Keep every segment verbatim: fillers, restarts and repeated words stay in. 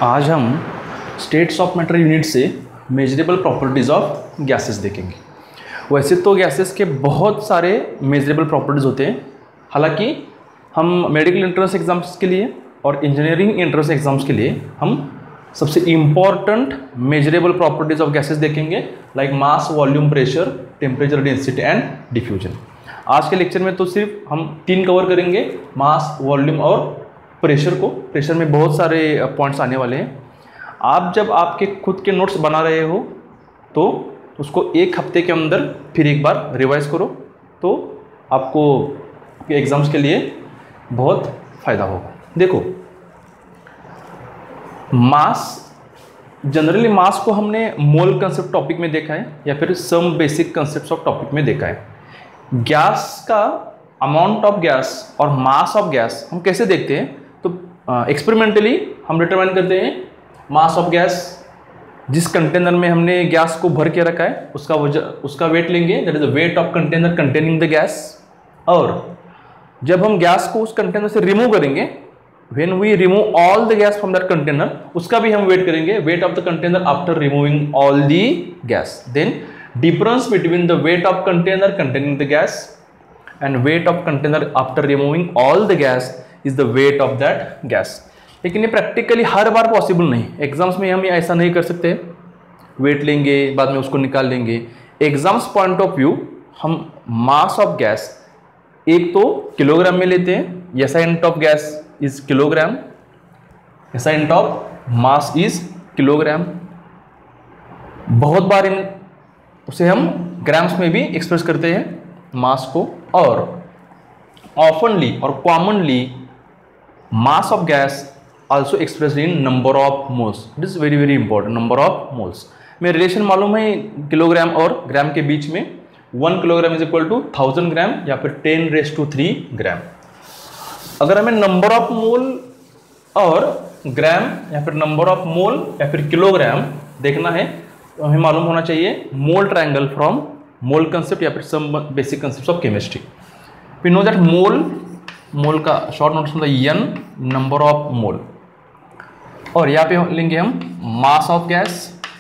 आज हम states of matter unit से मेजरेबल प्रॉपर्टीज़ ऑफ गैसेस देखेंगे। वैसे तो गैसेस के बहुत सारे मेजरेबल प्रॉपर्टीज़ होते हैं, हालांकि हम मेडिकल एंट्रेंस एग्जाम्स के लिए और इंजीनियरिंग एंट्रेंस एग्जाम्स के लिए हम सबसे important measurable properties of gases देखेंगे, like mass, volume, pressure, temperature, density and diffusion. आज के लेक्चर में तो सिर्फ हम तीन कवर करेंगे, मास, वॉल्यूम और प्रेशर को। प्रेशर में बहुत सारे पॉइंट्स आने वाले हैं। आप जब आपके खुद के नोट्स बना रहे हो तो उसको एक हफ्ते के अंदर फिर एक बार रिवाइज करो, तो आपको एग्ज़ाम्स के लिए बहुत फ़ायदा होगा। देखो, मास, जनरली मास को हमने मोल कंसेप्ट टॉपिक में देखा है या फिर some basic concepts of topic में देखा है। गैस का अमाउंट ऑफ गैस और मास ऑफ गैस हम कैसे देखते हैं, तो एक्सपेरिमेंटली uh, हम डिटरमाइन करते हैं मास ऑफ गैस। जिस कंटेनर में हमने गैस को भर के रखा है उसका वजह उसका वेट लेंगे, that is the weight of container containing the gas. और जब हम गैस को उस कंटेनर से रिमूव करेंगे, when we remove all the gas from that container, उसका भी हम वेट करेंगे, weight of the container after removing all the gas. Then difference between the weight of container containing the gas and weight of container after removing all the gas is the weight of that gas. लेकिन ये practically हर बार possible नहीं, exams में हम ऐसा नहीं कर सकते, वेट लेंगे बाद में उसको निकाल लेंगे। एग्जाम्स पॉइंट ऑफ व्यू हम मास ऑफ गैस एक तो किलोग्राम में लेते हैं, SI unit of gas is kilogram, SI unit of mass is kilogram. बहुत बार इन उसे हम ग्राम्स में भी एक्सप्रेस करते हैं मास को। और ऑफनली और commonly mass of gas also expressed in number of moles. It is very very important, number of moles में रिलेशन मालूम है किलोग्राम और ग्राम के बीच में। One kilogram is equal to thousand gram या फिर ten raise to three gram. अगर हमें नंबर ऑफ मोल और ग्राम या फिर नंबर ऑफ मोल या फिर किलोग्राम देखना है तो हमें मालूम होना चाहिए mole triangle from mole concept या फिर some basic concept of chemistry. We know that mole mole का शॉर्ट नोट्स होता है एन, नंबर ऑफ मोल। और यहाँ पे लेंगे हम mass of gas.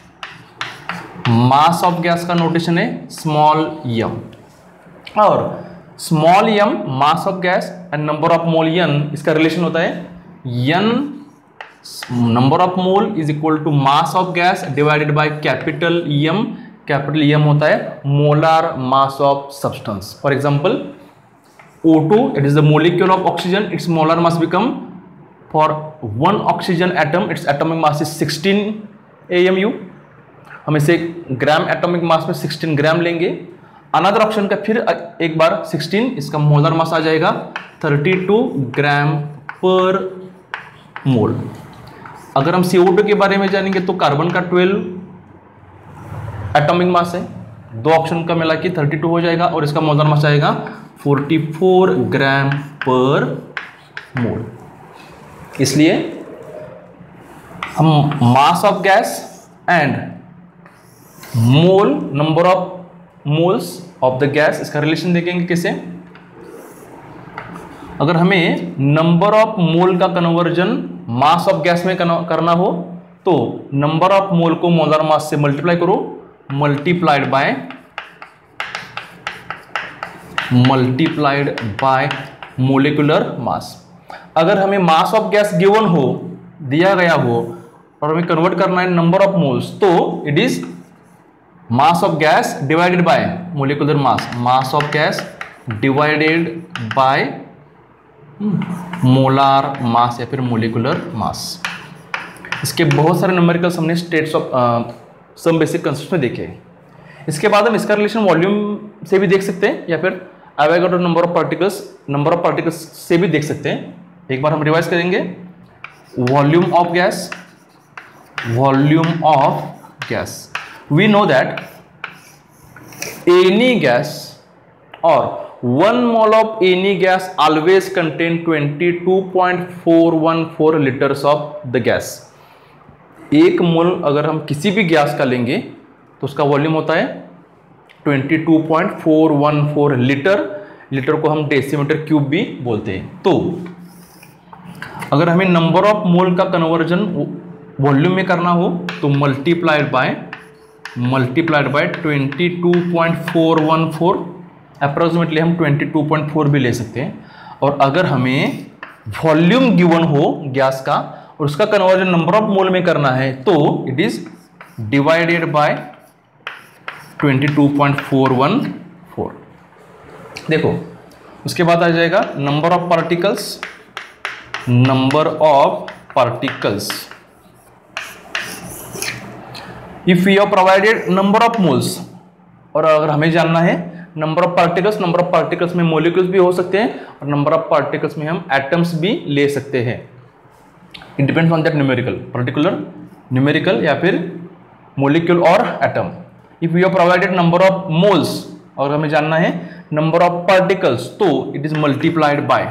Mass of gas का नोटेशन है स्मॉल एम, और small M mass of gas and number of mole N, इसका रिलेशन होता है N number of mole is equal to mass of gas divided by capital M. Capital M होता है molar mass of substance. For example O two, it is the molecule of oxygen, its molar mass become, for one oxygen atom its atomic mass is sixteen A M U। हम इसे gram atomic mass में sixteen gram लेंगे। Another option का फिर एक बार sixteen, इसका molar mass आ जाएगा thirty two ग्राम पर मोल। अगर हम सी ओ टू के बारे में जानेंगे तो कार्बन का ट्वेल्व एटॉमिक मास है, दो ऑप्शन का मिला के थर्टी टू हो जाएगा और इसका मोलर मास आएगा फोर्टी फोर ग्राम पर मोल। इसलिए हम mass of gas and mole number of moles of the gas, इसका रिलेशन देखेंगे कैसे। अगर हमें नंबर ऑफ मोल का कन्वर्जन मास ऑफ गैस में करना हो तो नंबर ऑफ मोल को मोलर मास से मल्टीप्लाई करो, multiplied by multiplied by molecular mass. अगर हमें मास ऑफ गैस गिवन हो, दिया गया हो और हमें कन्वर्ट करना है नंबर ऑफ मोल्स, तो it is mass of gas divided by molecular mass, mass of gas divided by molar mass या फिर मोलिकुलर मास। इसके बहुत सारे न्यूमेरिकल्स हमने states of some basic concepts में देखे हैं। इसके बाद हम इसका रिलेशन वॉल्यूम से भी देख सकते हैं या फिर Avogadro number of particles number of particles से भी देख सकते हैं। एक बार हम रिवाइज करेंगे। Volume of gas, volume of gas, we know that any gas और one mole of any gas always contain twenty two point four one four litres of the gas. एक मोल अगर हम किसी भी गैस का लेंगे तो उसका वॉल्यूम होता है twenty two point four one four litre. Litre को हम डेसीमीटर क्यूब भी बोलते हैं। तो अगर हमें नंबर ऑफ मोल का कन्वर्जन वॉल्यूम में करना हो तो multiplied by multiplied by twenty two point four one four, approximately हम ट्वेंटी टू पॉइंट फोर भी ले सकते हैं। और अगर हमें वॉल्यूम गिवन हो गैस का और उसका कन्वर्जन नंबर ऑफ मोल में करना है तो it is divided by twenty two point four one four. देखो उसके बाद आ जाएगा number of particles, number of particles if we have provided number of moles. और अगर हमें जानना है number of particles, number of particles में मॉलिक्यूल्स भी हो सकते हैं और नंबर ऑफ पार्टिकल्स में हम एटम्स भी ले सकते हैं। It depends on that numerical, particular numerical या फिर मॉलिक्यूल और atom. If we have provided number of moles और हमें जानना है नंबर ऑफ पार्टिकल्स तो it is multiplied by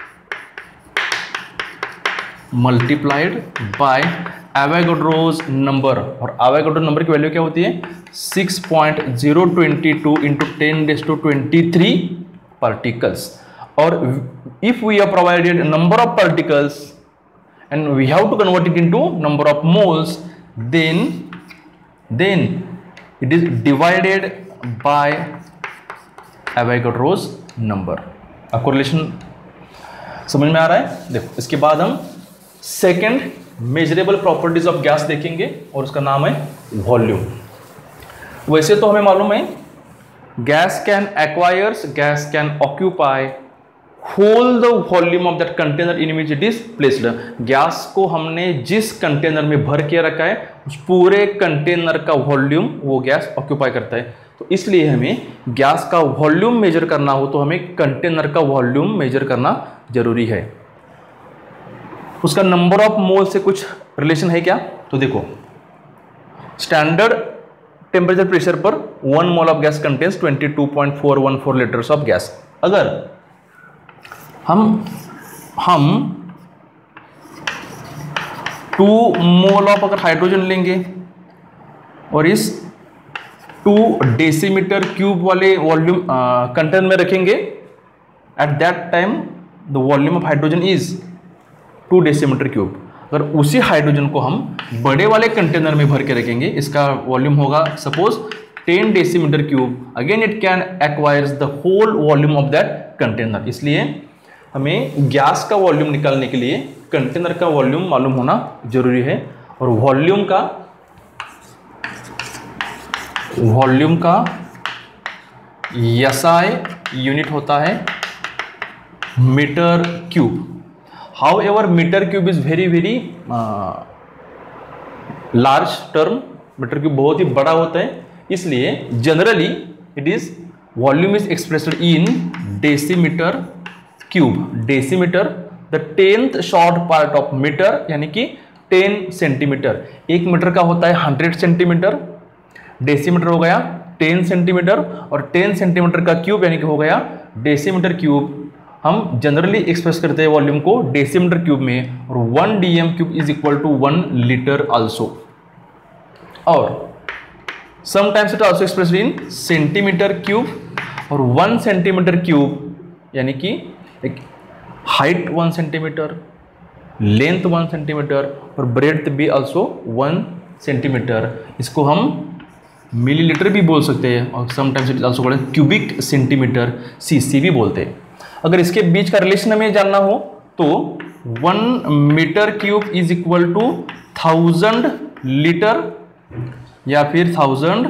multiplied by Avogadro's number. और एवोगाड्रो नंबर की वैल्यू क्या होती है? Six point zero two two into ten raise to twenty three particles. और if we have provided number of particles and we have to convert it into number of moles, then then it is divided by Avogadro's number। अब correlation समझ में आ रहा है? देखो इसके बाद हम second measurable properties of gas देखेंगे और उसका नाम है वॉल्यूम। वैसे तो हमें मालूम है gas can acquires, gas can occupy whole the volume of that container in which it is placed. Gas को हमने जिस कंटेनर में भर के रखा है उस पूरे कंटेनर का वॉल्यूम वो गैस ऑक्यूपाई करता है। तो इसलिए हमें गैस का वॉल्यूम मेजर करना हो तो हमें कंटेनर का वॉल्यूम मेजर करना जरूरी है। उसका नंबर ऑफ मोल से कुछ रिलेशन है क्या? तो देखो स्टैंडर्ड टेम्परेचर प्रेशर पर one mole of gas contains twenty two point four one four litres of gas. अगर हम हम टू मोल ऑफ अगर हाइड्रोजन लेंगे और इस टू डेसीमीटर क्यूब वाले वॉल्यूम कंटेनर में रखेंगे, at that time the volume of hydrogen is two decimetre cube. अगर उसी हाइड्रोजन को हम बड़े वाले कंटेनर में भर के रखेंगे, इसका वॉल्यूम होगा suppose ten decimetre cube, again it can acquires the whole volume of that container. इसलिए हमें गैस का वॉल्यूम निकालने के लिए कंटेनर का वॉल्यूम मालूम होना जरूरी है। और वॉल्यूम का वॉल्यूम का एसआई यूनिट होता है metre cube. However metre cube is very very large term, metre cube बहुत ही बड़ा होता है, इसलिए generally it is volume is expressed in decimetre cube. Decimetre the tenth short part of metre यानी कि टेन सेंटीमीटर। एक metre का होता है हंड्रेड सेंटीमीटर, डेसीमीटर हो गया टेन सेंटीमीटर और टेन सेंटीमीटर का क्यूब यानी कि हो गया डेसीमीटर क्यूब। हम जनरली एक्सप्रेस करते हैं वॉल्यूम को डेसीमीटर क्यूब में और one DM cube is equal to one litre also. और sometimes it also expressed in centimetre cube. और वन सेंटीमीटर क्यूब यानी कि एक height one centimetre, length one centimetre और ब्रेड्थ भी आल्सो वन सेंटीमीटर। इसको हम मिलीलीटर भी बोल सकते हैं और sometimes it also called cubic centimetre, CC भी बोलते हैं। अगर इसके बीच का रिलेशन हमें जानना हो तो one metre cube is equal to thousand litre या फिर थाउजेंड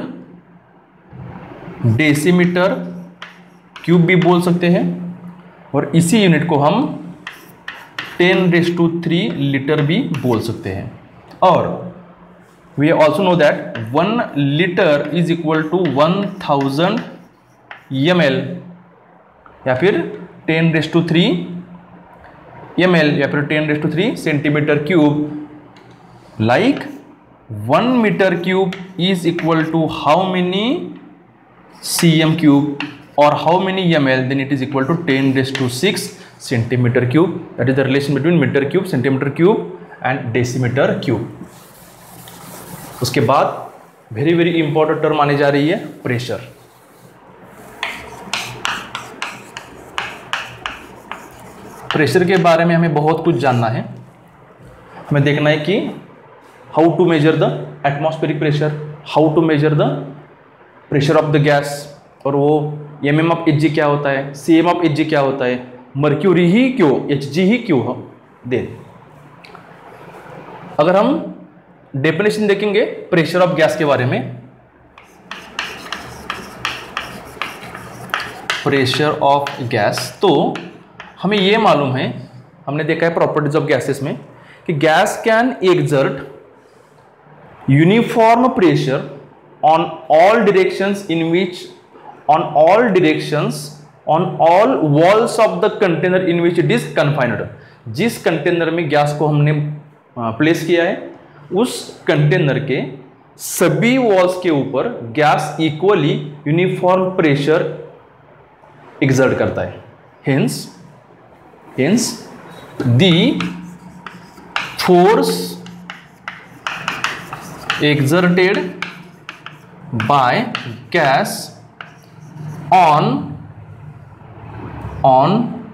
डेसीमीटर क्यूब भी बोल सकते हैं। और इसी यूनिट को हम ten raise to three litre भी बोल सकते हैं। और we also know that one litre is equal to one thousand M L या फिर ten raise to three M L या फिर ten raise to three centimetre cube. Like one metre cube is equal to how many C M cube or how many ml, then it is equal to ten raised to six centimeter cube. That is the relation between meter cube, centimeter cube and decimeter cube. उसके बाद very very important term आने जा रही है pressure. Pressure के बारे में हमें बहुत कुछ जानना है। हमें देखना है कि how to measure the atmospheric pressure, how to measure the pressure of the gas, और वो M M of H G क्या होता है, C M of H G क्या होता है, मर्क्यूरी ही क्यों, एच जी ही क्यों हम दे। अगर हम डेफिनेशन देखेंगे प्रेशर ऑफ गैस के बारे में, प्रेशर ऑफ गैस, तो हमें ये मालूम है, हमने देखा है प्रॉपर्टीज ऑफ गैसेस में कि gas can exert uniform pressure on all directions in which on all directions on all walls of the container in which it is confined. जिस कंटेनर में गैस को हमने प्लेस किया है उस कंटेनर के सभी वॉल्स के ऊपर gas equally uniform pressure exert करता है। Hence hence the force exerted by gas on on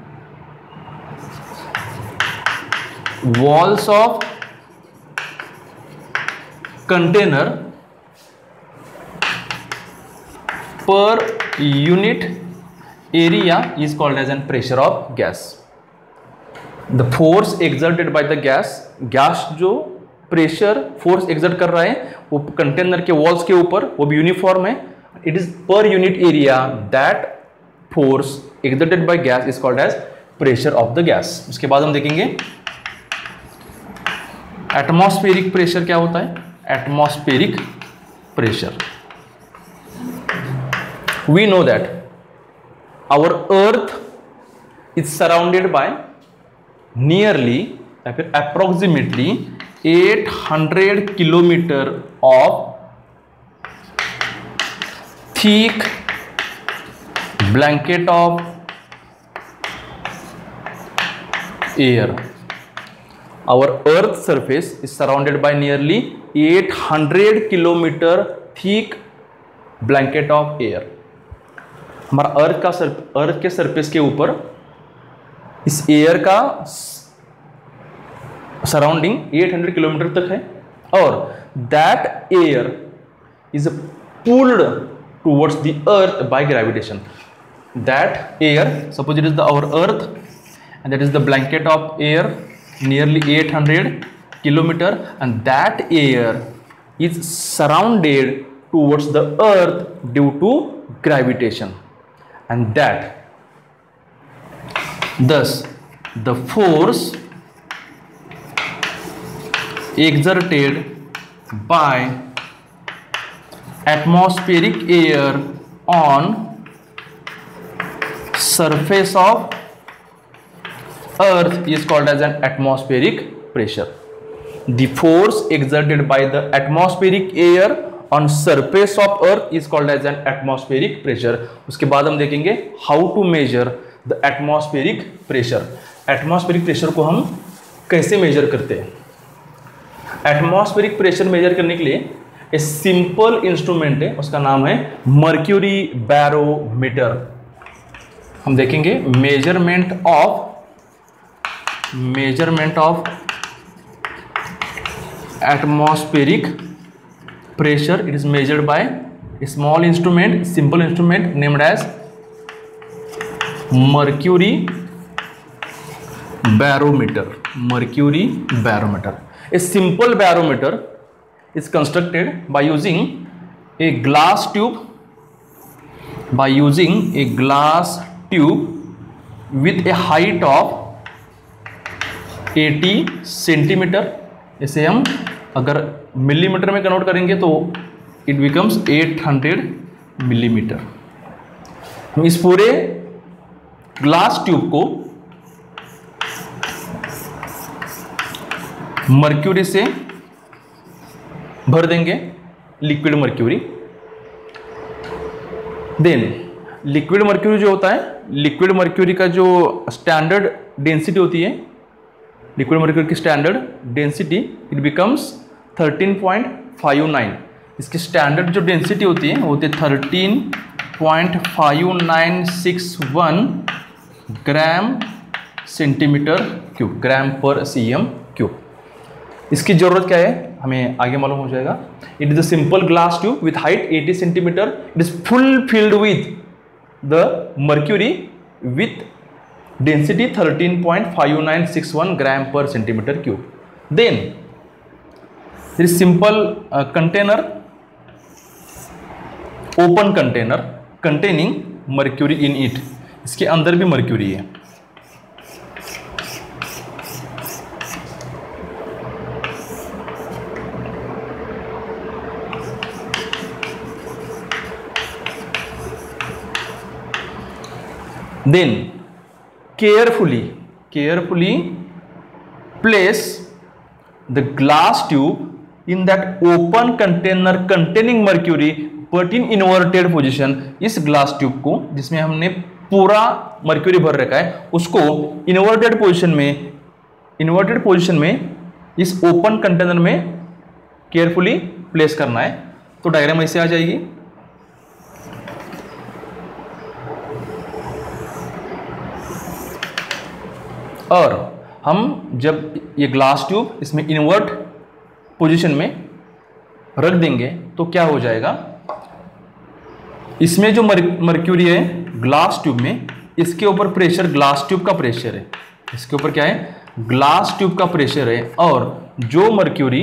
walls of container per unit area is called as an pressure of gas. The force exerted by the gas, gas जो pressure force exert कर रहा है वो container के walls के ऊपर, वो भी यूनिफॉर्म है, it is per unit area, that force exerted by gas is called as pressure of the gas. उसके बाद हम देखेंगे एटमॉस्फेरिक प्रेशर क्या होता है। Atmospheric pressure, we know that our earth is surrounded by nearly या फिर approximately eight hundred kilometre of thick blanket of air. Our earth surface is surrounded by nearly eight hundred kilometre thick blanket of air. हमारा अर्थ का अर्थ के surface के ऊपर इस air का surrounding आठ सौ किलोमीटर तक है, और that air is pulled towards the earth by gravitation. That air, suppose it is the our earth and that is the blanket of air nearly आठ सौ kilometre, and that air is surrounded towards the earth due to gravitation, and that thus the force exerted by atmospheric air on surface of earth is called as an atmospheric pressure. The force exerted by the atmospheric air on surface of earth is called as an atmospheric pressure. उसके बाद हम देखेंगे how to measure the atmospheric pressure. atmospheric pressure को हम कैसे major करते हैं। Atmospheric pressure measure करने के लिए एक सिंपल इंस्ट्रूमेंट है, उसका नाम है मर्क्यूरी बैरोमीटर। हम देखेंगे measurement of measurement of atmospheric pressure. It is measured by small instrument, simple instrument named as mercury barometer. Mercury barometer. A simple barometer is constructed by using a glass tube, by using a glass tube with a height of अस्सी centimetre. इसे हम अगर millimetre में convert करेंगे तो it becomes आठ सौ millimetre. हम इस पूरे ग्लास ट्यूब को मर्क्यूरी से भर देंगे, liquid mercury. Then liquid mercury जो होता है, लिक्विड मर्क्यूरी का जो स्टैंडर्ड डेंसिटी होती है, लिक्विड मर्क्यूरी की standard density it becomes thirteen point five nine. इसकी स्टैंडर्ड जो डेंसिटी होती है वो होती है thirteen point five nine six one gram centimetre cube, gram per C M cube. इसकी जरूरत क्या है हमें आगे मालूम हो जाएगा। It is a simple glass tube with height eighty centimetre, it is full filled with the mercury with density thirteen point five nine six one gram per centimetre cube. Then this simple container, open container containing mercury in it, इसके अंदर भी mercury है। Then carefully carefully place the glass tube in that open container containing mercury but in inverted position। इस glass tube को जिसमें हमने पूरा mercury भर रखा है उसको इन्वर्टेड पोजीशन में इन्वर्टेड पोजीशन में इस ओपन कंटेनर में केयरफुली प्लेस करना है। तो डायग्राम ऐसे आ जाएगी। और हम जब ये ग्लास ट्यूब इसमें इन्वर्ट पोजीशन में रख देंगे तो क्या हो जाएगा, इसमें जो मर्क्यूरी है ग्लास ट्यूब में, इसके ऊपर प्रेशर ग्लास ट्यूब का प्रेशर है, इसके ऊपर क्या है ग्लास ट्यूब का प्रेशर है। और जो मर्क्यूरी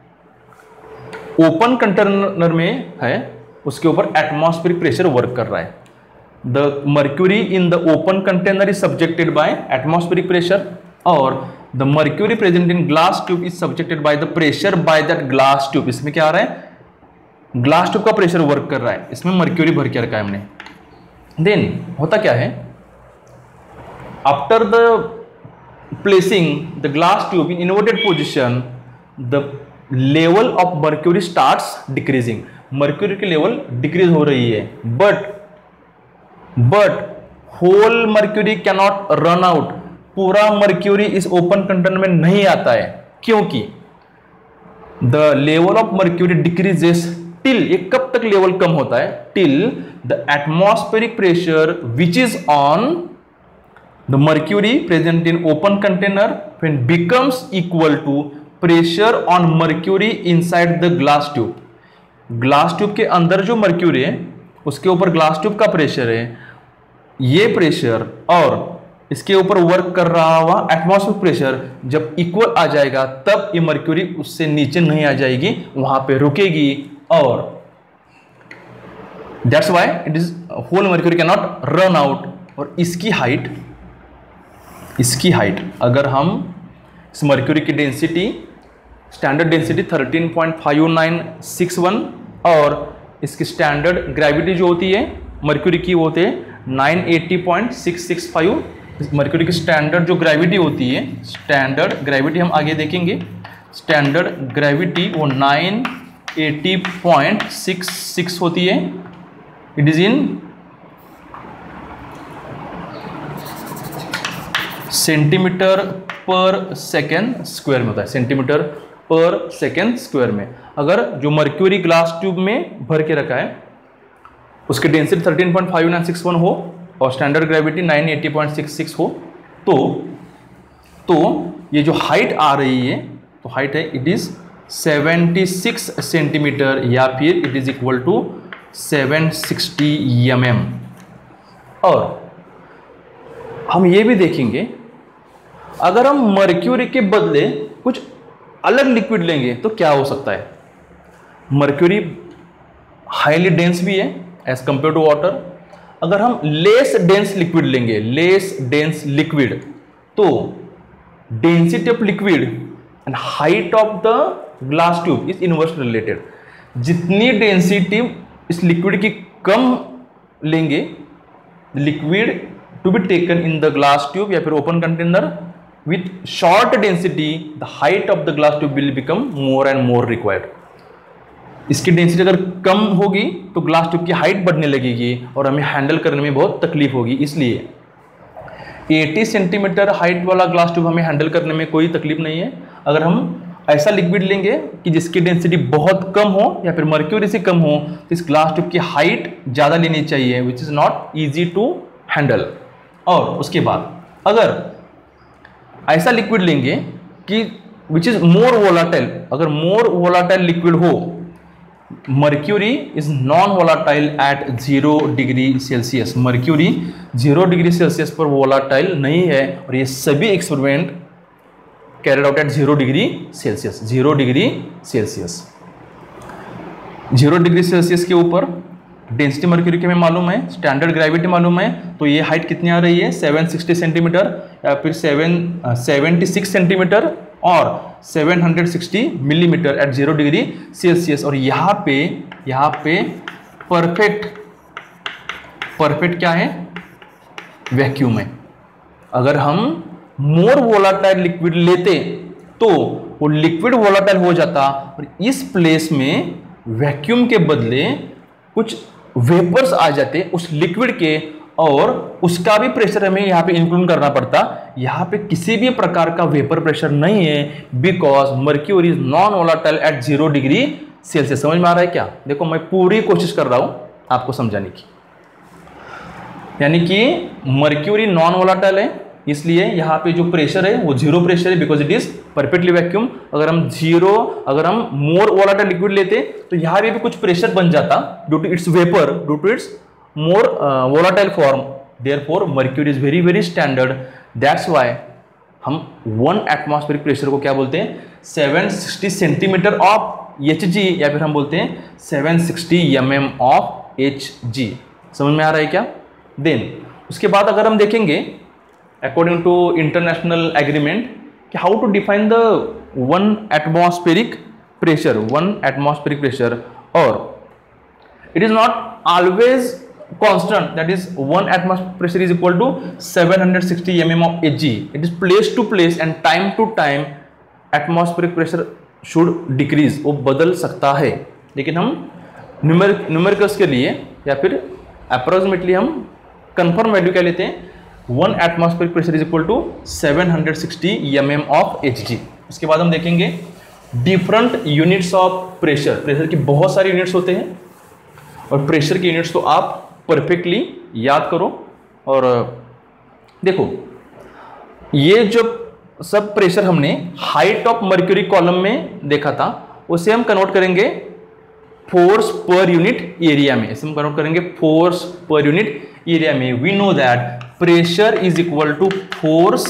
ओपन कंटेनर में है उसके ऊपर एटमॉस्फेरिक प्रेशर वर्क कर रहा है। The mercury in the open container is subjected by atmospheric pressure or the mercury present in glass tube is subjected by the pressure by that glass tube। इसमें क्या आ रहा है ग्लास ट्यूब का pressure work कर रहा है, इसमें मर्क्यूरी भर के रखा है हमने। देन होता क्या है, after the placing the glass tube in inverted position the level of mercury starts decreasing. Mercury की लेवल डिक्रीज हो रही है, but but whole mercury cannot run out. पूरा मर्क्यूरी इस ओपन कंटेनर में नहीं आता है, क्योंकि the level of mercury decreases till, ये कब तक लेवल कम होता है, till the atmospheric pressure which is on the mercury present in open container when becomes equal to pressure on mercury inside the glass tube. ग्लास ट्यूब के अंदर जो मर्क्यूरी है उसके ऊपर ग्लास ट्यूब का प्रेशर है, ये प्रेशर और इसके ऊपर वर्क कर रहा हुआ एटमॉस्फेरिक प्रेशर जब इक्वल आ जाएगा तब ये मर्क्यूरी उससे नीचे नहीं आ जाएगी, वहां पे रुकेगी। और that's why it is whole mercury can not run out. और इसकी हाइट इसकी हाइट अगर हम इस मर्क्यूरी की density standard density thirteen point five nine six one और इसकी स्टैंडर्ड ग्रेविटी जो होती है मर्क्यूरी की वो होते हैं nine eighty point six six five. Mercury की स्टैंडर्ड जो ग्रेविटी होती है, स्टैंडर्ड ग्रेविटी हम आगे देखेंगे, स्टैंडर्ड ग्रेविटी वो nine eighty point six six होती है। It is in centimetre per second square में होता है, सेंटीमीटर पर सेकेंड स्क्वायर में। अगर जो मर्क्यूरी ग्लास ट्यूब में भर के रखा है उसकी density thirteen point five nine six one हो और standard gravity nine eighty point six six हो तो तो ये जो हाइट आ रही है तो हाइट है it is seventy six centimetre या फिर it is equal to seven sixty M M. और हम ये भी देखेंगे अगर हम मर्क्यूरी के बदले कुछ अलग लिक्विड लेंगे तो क्या हो सकता है। मर्क्यूरी हाईली डेंस भी है एज कंपेयर टू वाटर। अगर हम लेस डेंस लिक्विड लेंगे, लेस डेंस लिक्विड, तो density of liquid and height of the glass tube is inversely related. जितनी डेंसिटी इस लिक्विड की कम लेंगे, liquid to be taken in the glass tube या फिर open container with short density the height of the glass tube will become more and more required। इसकी density अगर कम होगी तो ग्लास ट्यूब की हाइट बढ़ने लगेगी और हमें हैंडल करने में बहुत तकलीफ होगी। इसलिए अस्सी सेंटीमीटर हाइट वाला ग्लास ट्यूब हमें हैंडल करने में कोई तकलीफ नहीं है। अगर हम ऐसा लिक्विड लेंगे कि जिसकी डेंसिटी बहुत कम हो या फिर मर्क्यूरी से कम हो तो इस ग्लास ट्यूब की हाइट ज़्यादा लेनी चाहिए which is not easy to handle. और उसके बाद अगर ऐसा लिक्विड लेंगे कि विच इज मोर वोलाटाइल, अगर मोर वोलाटाइल लिक्विड हो, mercury is non volatile at zero degree Celsius. Mercury zero degree Celsius पर वोलाटाइल नहीं है, और ये सभी experiment carried out at zero degree Celsius. Zero degree Celsius zero degree Celsius के ऊपर डेंसिटी मर्क्यूरी की हमें मालूम है, स्टैंडर्ड ग्रेविटी मालूम है, तो ये हाइट कितनी आ रही है, सेवन सिक्सटी सेंटीमीटर या फिर सेवन सेवेंटी सिक्स सेंटीमीटर और seven hundred sixty millimetre at zero degree Celsius. और यहाँ पे यहाँ पे परफेक्ट परफेक्ट क्या है, वैक्यूम है। अगर हम मोर वोलाटाइल लिक्विड लेते तो वो लिक्विड वोलाटाइल हो जाता, और इस प्लेस में वैक्यूम के बदले कुछ वेपर्स आ जाते उस लिक्विड के, और उसका भी प्रेशर हमें यहाँ पे इंक्लूड करना पड़ता। यहाँ पे किसी भी प्रकार का वेपर प्रेशर नहीं है, because mercury is non volatile at zero degree Celsius. समझ में आ रहा है क्या? देखो मैं पूरी कोशिश कर रहा हूं आपको समझाने की, यानी कि मर्क्यूरी नॉन वोलाटाइल है, इसलिए यहाँ पे जो प्रेशर है वो जीरो प्रेशर है, because it is perfectly vacuum. अगर हम जीरो अगर हम मोर वोलाटाइल लिक्विड लेते तो यहाँ पे भी कुछ प्रेशर बन जाता due to its vapour, due to its more volatile form. Therefore mercury is very very standard, that's why हम वन एटमॉस्फेरिक प्रेशर को क्या बोलते हैं, seven sixty centimetre of H G, या फिर हम बोलते हैं seven sixty M M of H G. समझ में आ रहा है क्या? देन उसके बाद अगर हम देखेंगे according to international agreement कि how to define the one atmospheric pressure, one atmospheric pressure, or it is not always constant, that is one atmospheric pressure is equal to seven hundred sixty millimeters of Hg. It is place to place and time to time atmospheric pressure should decrease, वो बदल सकता है, लेकिन हम numericals के लिए या फिर अप्रोक्सीमेटली हम कंफर्म वैल्यू क्या लेते हैं, one atmospheric pressure is equal to seven hundred sixty M M of H G. उसके बाद हम देखेंगे different units of pressure. Pressure की बहुत सारे यूनिट्स होते हैं, और प्रेशर के यूनिट्स तो आप परफेक्टली याद करो। और देखो ये जो सब प्रेशर हमने हाइट ऑफ मर्क्यूरी कॉलम में देखा था, उसे हम कन्वर्ट करेंगे फोर्स पर यूनिट एरिया में। इसे हम कन्वर्ट करेंगे फोर्स पर यूनिट एरिया में। We know that pressure is equal to force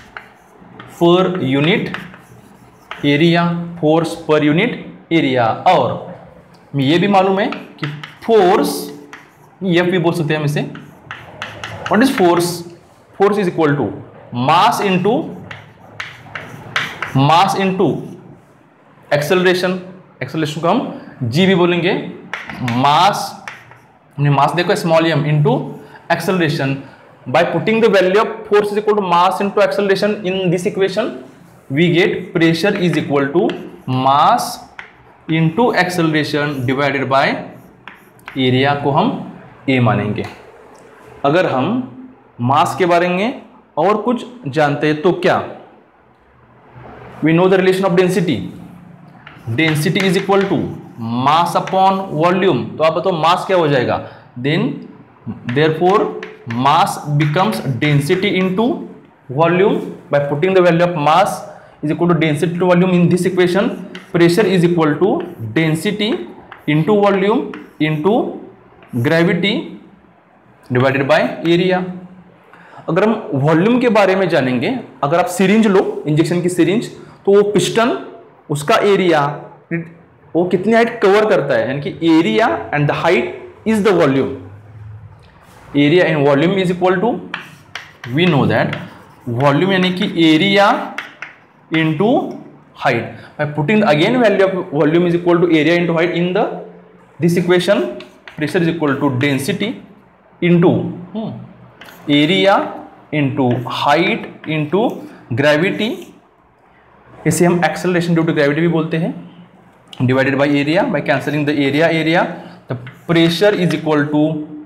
per unit area, force per unit area. और ये भी मालूम है कि फोर्स, ये भी बोल सकते हैं हम इसे, what is force, force is equal to mass into mass into acceleration. Acceleration को हम जी भी बोलेंगे, मास, हमने मास देखो small M into acceleration. By putting the value of force is equal to mass into acceleration in this equation, we get pressure is equal to mass into acceleration divided by area को हम A मानेंगे। अगर हम mass के बारे में और कुछ जानते हैं तो क्या, we know the relation of density, density is equal to mass upon volume। तो आप बताओ mass क्या हो जाएगा, then therefore mass becomes density into volume. By putting the value of mass is equal to density to volume in this equation, pressure is equal to density into volume into gravity divided by area। अगर हम volume के बारे में जानेंगे, अगर आप syringe लो, injection की सिरिंज, तो वो पिस्टन, उसका एरिया वो कितनी हाइट कवर करता है, यानी कि area and the height is the volume. Area in volume is equal to, we know that volume यानी कि area into height. By putting again value of volume is equal to area into height in the this equation, pressure is equal to density into area into height into gravity. इसे हम acceleration due to gravity भी बोलते हैं, divided by area. By cancelling the area area, the pressure is equal to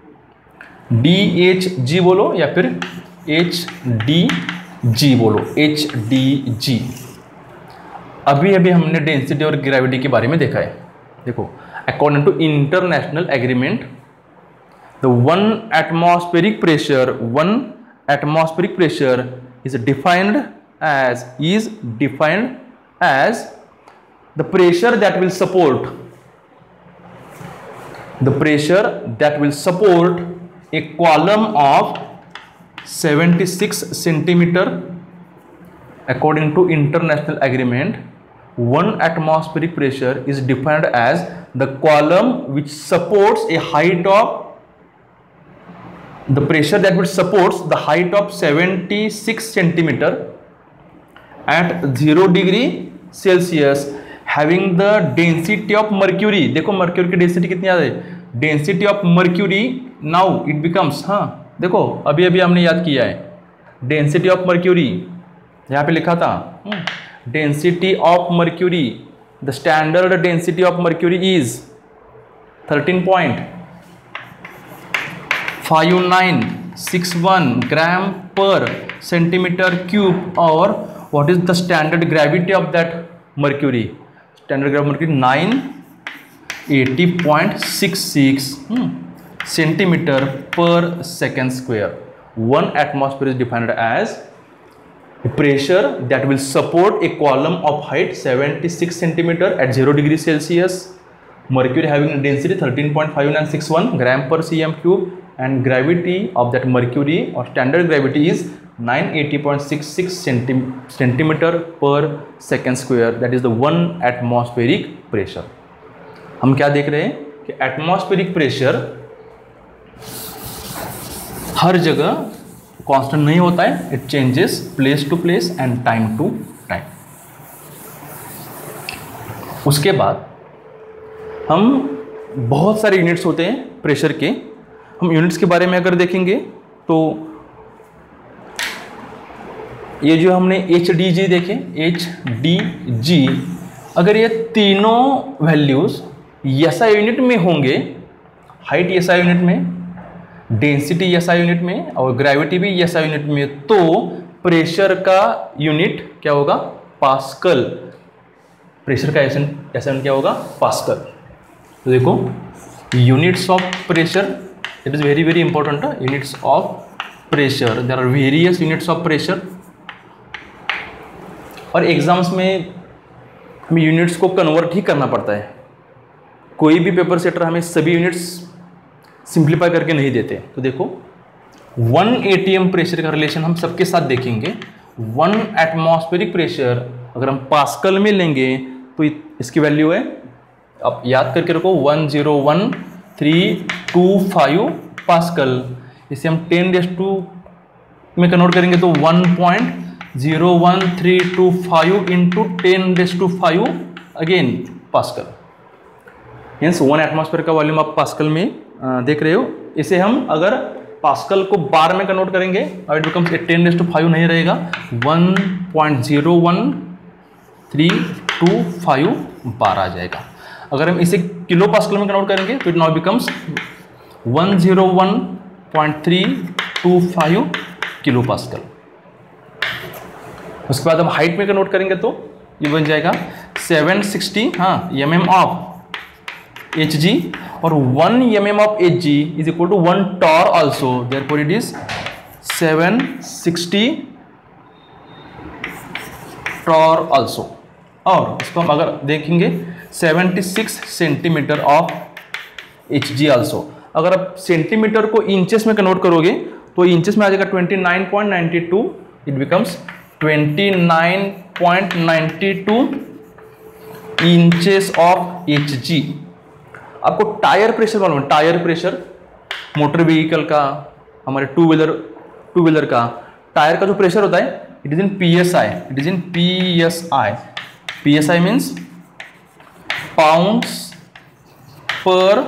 D H G बोलो या फिर H D G बोलो, H D G. अभी अभी हमने डेंसिटी और ग्रेविटी के बारे में देखा है। देखो according to international agreement, the one atmospheric pressure one atmospheric pressure is defined as is defined as the pressure that will support the pressure that will support a column of seventy-six centimeter according to international agreement. One atmospheric pressure is defined as the column which supports a height of the pressure that which supports the height of seventy-six centimeter at zero degree Celsius having the density of mercury. देखो mercury की density कितनी आ रही है, density of mercury now it becomes, हाँ देखो अभी अभी हमने याद किया है density of mercury, यहाँ पे लिखा था density of mercury, the standard density of mercury is thirteen point five nine six one gram per centimeter cube. और what is the standard gravity of that mercury? Standard gravity of mercury nine eighty point six six hmm, centimeter per second square. One atmosphere is defined as a pressure that will support a column of height seventy-six centimeter at zero degree Celsius, mercury having a density thirteen point five nine six one gram per cm cube, and gravity of that mercury or standard gravity is nine eighty point six six centimeter per second square. That is the one atmospheric pressure. हम क्या देख रहे हैं कि atmospheric pressure हर जगह constant नहीं होता है, it changes place to place and time to time. उसके बाद हम बहुत सारे यूनिट्स होते हैं प्रेशर के. हम यूनिट्स के बारे में अगर देखेंगे तो ये जो हमने एच डी जी देखे, एच डी जी, अगर ये तीनों वैल्यूज एसआई यूनिट में होंगे, हाइट एसआई यूनिट में, डेंसिटी एसआई यूनिट में और ग्रेविटी भी एसआई यूनिट में, तो प्रेशर का यूनिट क्या होगा? पास्कल. प्रेशर का एसआई यूनिट क्या होगा? पास्कल. तो देखो units of pressure, it is very very important. Units of pressure, there are various units of pressure. और एग्जाम्स में हमें यूनिट्स को कन्वर्ट ही करना पड़ता है. कोई भी पेपर सेटर हमें सभी यूनिट्स सिंप्लीफाई करके नहीं देते. तो देखो वन एटीएम प्रेशर का रिलेशन हम सबके साथ देखेंगे. वन एटमॉस्फेरिक प्रेशर अगर हम पास्कल में लेंगे तो इसकी वैल्यू है, आप याद करके रखो, one zero one three two five pascal. इसे हम टेन रेस टू में कन्वर्ट करेंगे तो one point zero one three two five into ten raise to five again pascal. Means one atmosphere का वॉल्यूम आप पास्कल में आ, देख रहे हो. इसे हम अगर पास्कल को बार में कन्वर्ट करेंगे और it becomes ten raise to five नहीं रहेगा, one point zero one three two five bar आ जाएगा. अगर हम इसे किलो पास्कल में कन्वर्ट करेंगे तो it now becomes one zero one point three two five kilo pascal. उसके बाद हम हाइट में कन्वर्ट करेंगे तो ये बन जाएगा सेवन सिक्सटी हाँ M M of H G, और one M M of H G is equal to one torr also. Therefore it is seven sixty torr also. और इसको हम अगर देखेंगे seventy six centimetre of H G also. अगर आप centimetre को inches में कन्वर्ट करोगे तो इंचेस में आ जाएगा twenty nine point ninety two. It becomes twenty nine point ninety two inches of H G. आपको टायर प्रेशर मालूम है? टायर प्रेशर मोटर व्हीकल का, हमारे टू व्हीलर टू व्हीलर का टायर का जो प्रेशर होता है, it is in P S I. It is in P S I. P S I means pounds per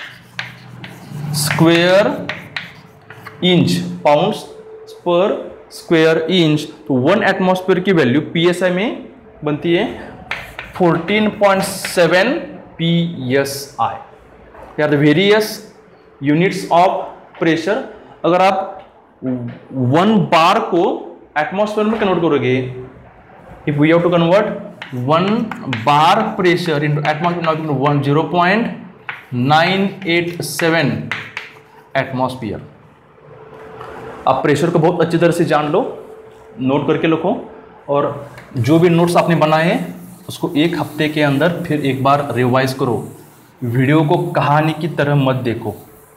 square inch. Pounds per square inch. तो one atmosphere की value P S I में बनती है fourteen point seven P S I. Are the various units of pressure. अगर आप one bar को atmosphere में convert करोगे, if we have to convert one bar pressure into atmosphere, one zero point nine eight seven atmosphere. आप pressure को बहुत अच्छी तरह से जान लो, नोट करके लिखो, और जो भी नोट्स आपने बनाए हैं उसको एक हफ्ते के अंदर फिर एक बार रिवाइज करो। वीडियो को कहानी की तरह मत देखो,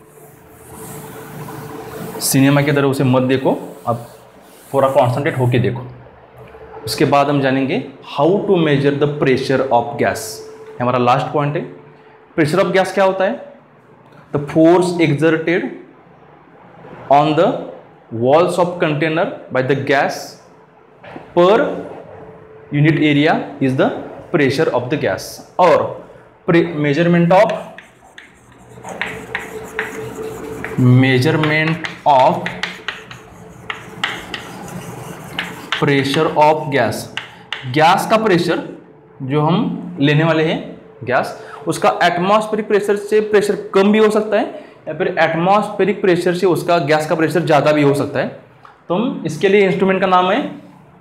सिनेमा की तरह उसे मत देखो, अब पूरा कॉन्सेंट्रेट होके देखो। उसके बाद हम जानेंगे how to measure the pressure of gas. हमारा लास्ट पॉइंट है, प्रेशर ऑफ गैस क्या होता है? The force exerted on the walls of container by the gas per unit area is the pressure of the gas. और measurement of measurement of pressure of gas, gas का pressure जो हम लेने वाले हैं गैस, उसका एटमॉस्फेरिक प्रेशर से pressure कम भी हो सकता है या फिर एटमॉस्फेरिक प्रेशर से उसका गैस का प्रेशर ज़्यादा भी हो सकता है। तो हम इसके लिए इंस्ट्रूमेंट का नाम है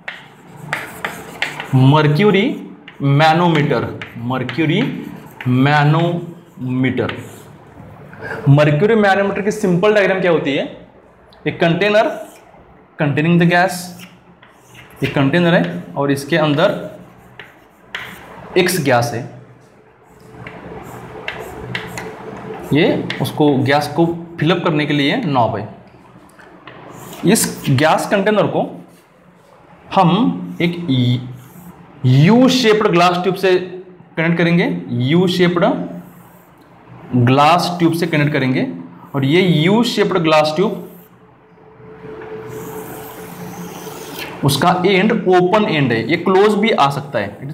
mercury manometer. Mercury manometer mercury manometer की सिंपल डायग्राम क्या होती है? एक कंटेनर कंटेनिंग द गैस, एक कंटेनर है और इसके अंदर एक्स गैस है। ये उसको गैस को फिलअप करने के लिए नॉब है। इस गैस कंटेनर को हम एक यू शेप्ड ग्लास ट्यूब से कनेक्ट करेंगे, यू शेप्ड ग्लास ट्यूब से कनेक्ट करेंगे और ये यू शेप्ड ग्लास ट्यूब उसका एंड ओपन एंड है, ये क्लोज भी आ सकता है।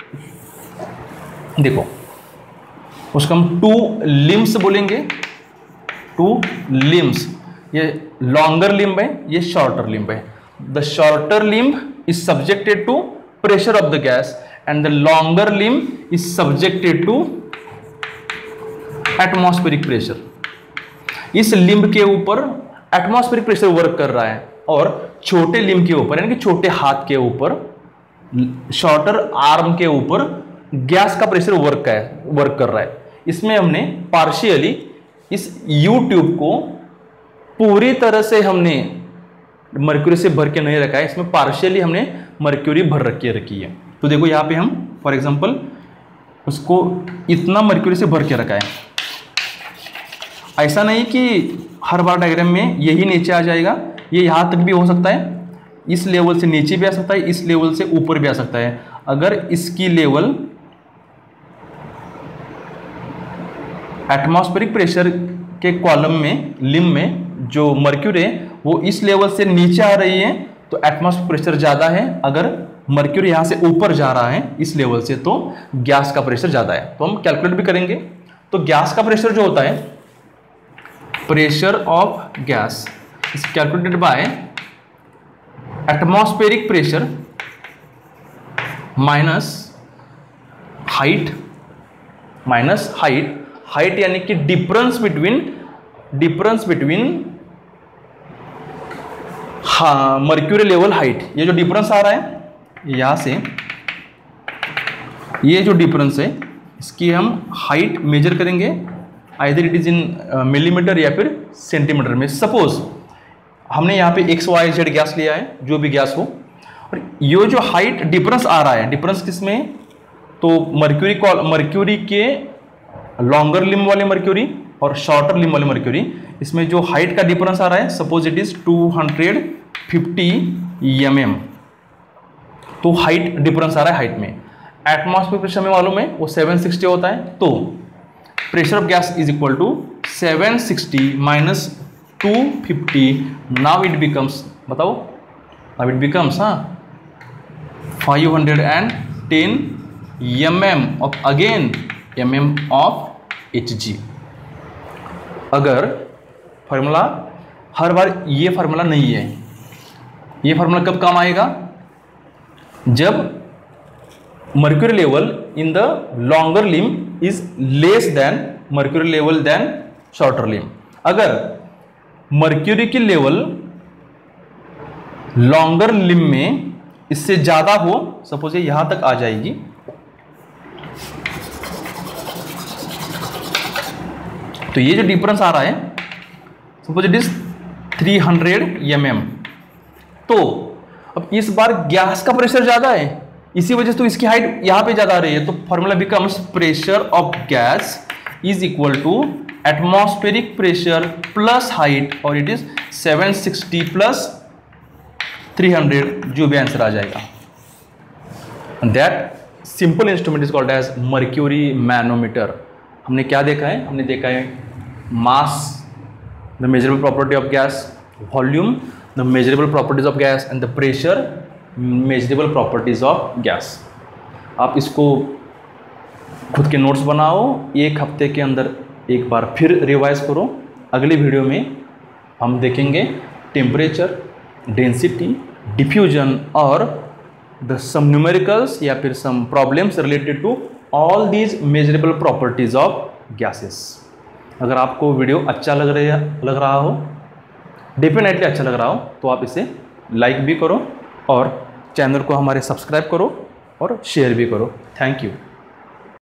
देखो उसको हम टू लिम्स बोलेंगे, टू लिम्स, ये लॉन्गर लिम्ब है, ये शॉर्टर लिम्ब है। The shorter limb is subjected to pressure of the gas and the longer limb is subjected to atmospheric pressure. इस लिम्ब के ऊपर एटमॉस्फेरिक प्रेशर वर्क कर रहा है और छोटे लिम्ब के ऊपर यानी कि छोटे हाथ के ऊपर, शॉर्टर आर्म के ऊपर गैस का प्रेशर वर्क है वर्क कर रहा है। इसमें हमने पार्शियली इस यू ट्यूब को पूरी तरह से हमने मर्क्यूरी से भर के नहीं रखा है, इसमें पार्शियली हमने मर्क्यूरी भर रखी रखी है। तो देखो यहाँ पे हम फॉर एग्जांपल उसको इतना मर्क्यूरी से भर के रखा है। ऐसा नहीं कि हर बार डायग्राम में यही नीचे आ जाएगा, ये यहाँ तक भी हो सकता है, इस लेवल से नीचे भी आ सकता है, इस लेवल से ऊपर भी आ सकता है। अगर इसकी लेवल एटमॉस्फेरिक प्रेशर के कॉलम में, लिम्ब में जो मर्क्यूरी है वो इस लेवल से नीचे आ रही है तो एटमॉस्फेरिक प्रेशर ज़्यादा है। अगर मर्क्यूरी यहाँ से ऊपर जा रहा है इस लेवल से तो गैस का प्रेशर ज़्यादा है। तो हम कैलकुलेट भी करेंगे। तो गैस का प्रेशर जो होता है, pressure of gas is calculated by atmospheric pressure minus height, minus height, height यानी कि डिफरेंस बिटवीन डिफरेंस बिटवीन हाँ मर्क्यूरी लेवल हाइट। ये जो डिफरेंस आ रहा है यहाँ से, ये जो डिफरेंस है इसकी हम हाइट मेजर करेंगे, either it is in millimetre या फिर सेंटीमीटर में। सपोज हमने यहाँ पे एक्स वाई जेड गैस लिया है, जो भी गैस हो, और ये जो हाइट डिफरेंस आ रहा है, डिफरेंस किसमें? तो मर्क्यूरी कॉल मर्क्यूरी के लॉन्गर लिम्ब वाले मर्क्यूरी और शॉर्टर लिम्ब वाले मर्क्यूरी, इसमें जो हाइट का डिफरेंस आ रहा है, suppose it is two hundred fifty M M, तो हाइट डिफरेंस आ रहा है हाइट में। एटमॉस्फेरिक प्रेशर में मालूम है वो सेवन सिक्सटी होता है, तो pressure of gas is equal to seven sixty minus two fifty. Now it becomes, बताओ, नाउ इट बिकम्स हाँ five hundred ten M M of again M M of H G. अगर formula हर बार ये formula नहीं है, ये formula कब काम आएगा? जब mercury level in the longer limb is less than mercury level than shorter limb. अगर मर्क्यूरी की लेवल लॉन्गर लिम्ब में इससे ज्यादा हो, सपोज ये यहां तक आ जाएगी, तो ये जो डिफरेंस आ रहा है suppose it is three hundred M M, तो अब इस बार गैस का प्रेशर ज्यादा है, इसी वजह से तो इसकी हाइट यहां पे ज्यादा आ रही है, तो formula becomes pressure of gas is equal to atmospheric pressure plus height, और it is seven sixty plus three hundred, जो भी आंसर आ जाएगा। That simple instrument is called as mercury manometer. हमने क्या देखा है? हमने देखा है mass, the measurable property of gas, volume, the measurable properties of gas, and the pressure, measurable properties of gas. आप इसको खुद के नोट्स बनाओ, एक हफ्ते के अंदर एक बार फिर रिवाइज करो। अगली वीडियो में हम देखेंगे टेम्परेचर, डेंसिटी, डिफ्यूजन और द सम न्यूमेरिकल्स या फिर some problems related to all these measurable properties of gases. अगर आपको वीडियो अच्छा लग रहा लग रहा हो, डेफिनेटली अच्छा लग रहा हो, तो आप इसे लाइक भी करो और चैनल को हमारे सब्सक्राइब करो और शेयर भी करो। Thank you.